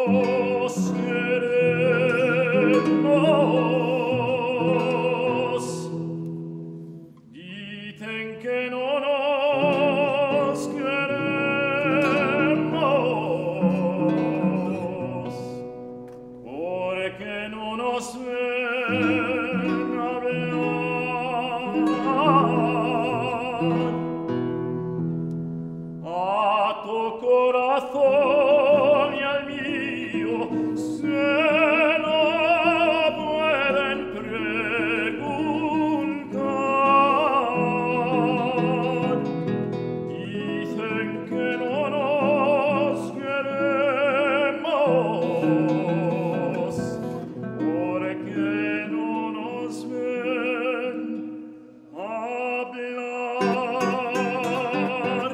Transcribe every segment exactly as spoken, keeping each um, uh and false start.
seremos. Dicen que no nos queremos, porque no nos ven hablar. A tu corazón y al mío se lo pueden preguntar. Dicen que no nos queremos, porque no nos ven hablar.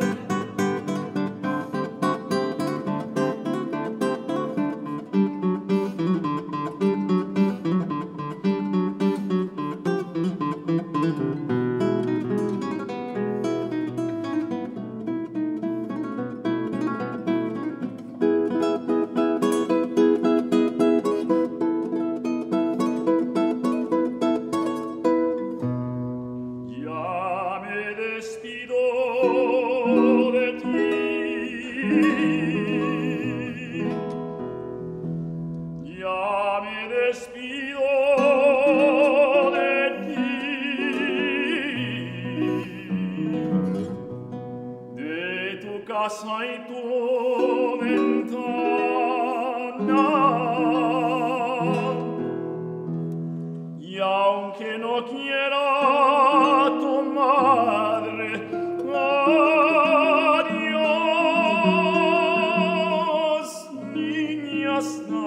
Ya me despido de ti, ya me despido de ti, de tu casa y tu ventana. Y aunque no quiera tu madre, adiós, niña, hasta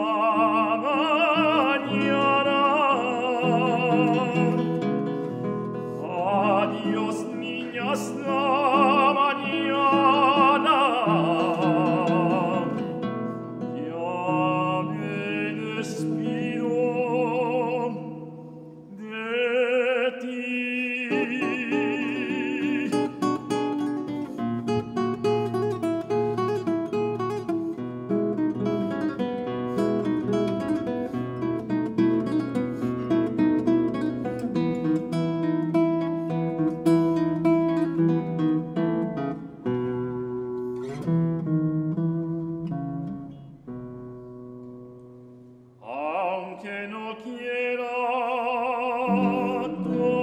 mañana. Adiós, niña, hasta mañana. Ya me despido de ti. Aunque no quiera tu